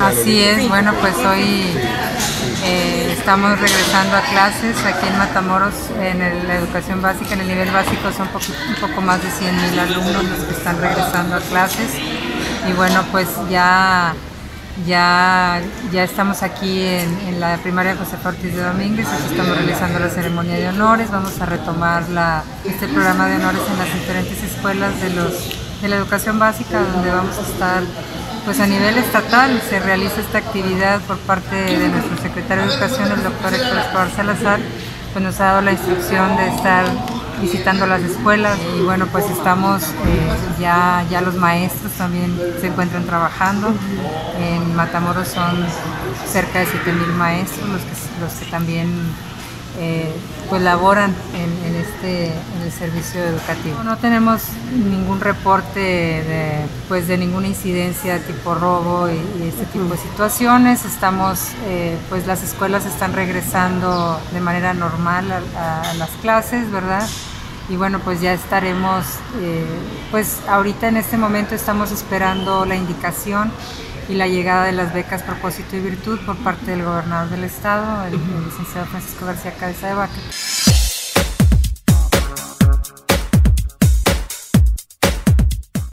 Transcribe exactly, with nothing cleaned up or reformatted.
Así es, bueno, pues hoy eh, estamos regresando a clases aquí en Matamoros, en el- la educación básica, en el nivel básico son poqui- un poco más de cien mil alumnos los que están regresando a clases y bueno, pues ya, ya, ya estamos aquí en, en la primaria José Ortiz de Domínguez, aquí estamos realizando la ceremonia de honores, vamos a retomar la, este programa de honores en las diferentes escuelas de, los, de la educación básica, donde vamos a estar. Pues a nivel estatal se realiza esta actividad por parte de nuestro secretario de Educación, el doctor Héctor Escobar Salazar, pues nos ha dado la instrucción de estar visitando las escuelas y bueno, pues estamos, eh, ya, ya los maestros también se encuentran trabajando. En Matamoros son cerca de siete mil maestros los que, los que también Eh, pues laboran en, en, este, en el servicio educativo. No tenemos ningún reporte de, pues de ninguna incidencia tipo robo y, y este tipo de situaciones. Estamos, eh, pues las escuelas están regresando de manera normal a, a las clases, ¿verdad? Y bueno, pues ya estaremos, eh, pues ahorita en este momento estamos esperando la indicación y la llegada de las becas Propósito y Virtud por parte del gobernador del estado, el, el licenciado Francisco García Cabeza de Vaca.